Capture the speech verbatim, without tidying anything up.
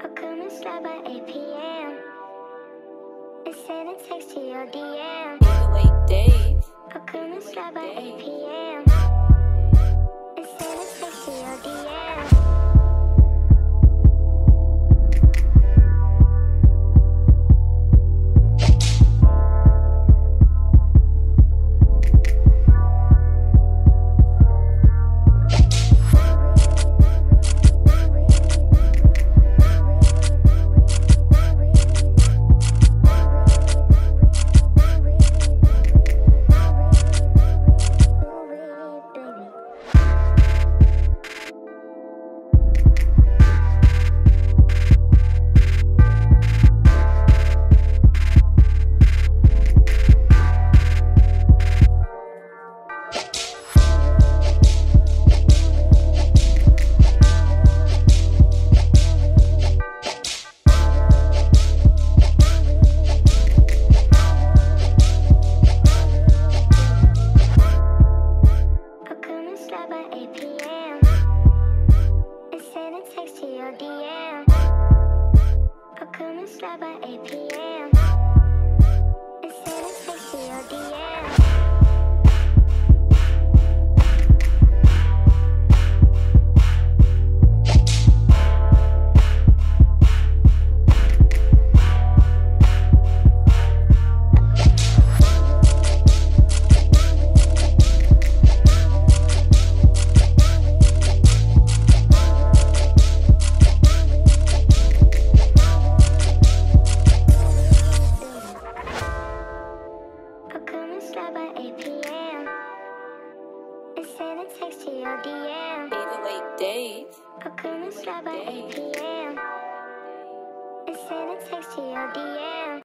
I couldn't slide by eight p m and send a text to your D M. Late days. I couldn't slide by eight p m and send a text to your D M. By eight p m and send a text to your D M. I couldn't slide by eight p m and send a text to your D M. Slide by eight p m and send a text to your D M. Even late days. I couldn't slide by eight p m and send a text to your D M.